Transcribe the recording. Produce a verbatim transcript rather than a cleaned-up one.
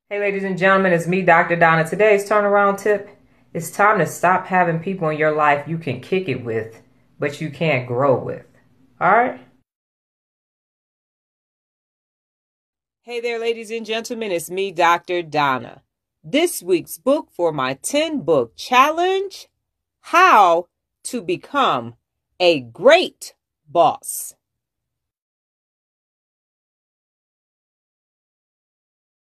Hey, ladies and gentlemen, it's me, Doctor Donna. Today's turnaround tip. It's time to stop having people in your life you can kick it with, but you can't grow with. All right? Hey there, ladies and gentlemen, it's me, Doctor Donna. This week's book for my ten book challenge, How to Become a Great Boss.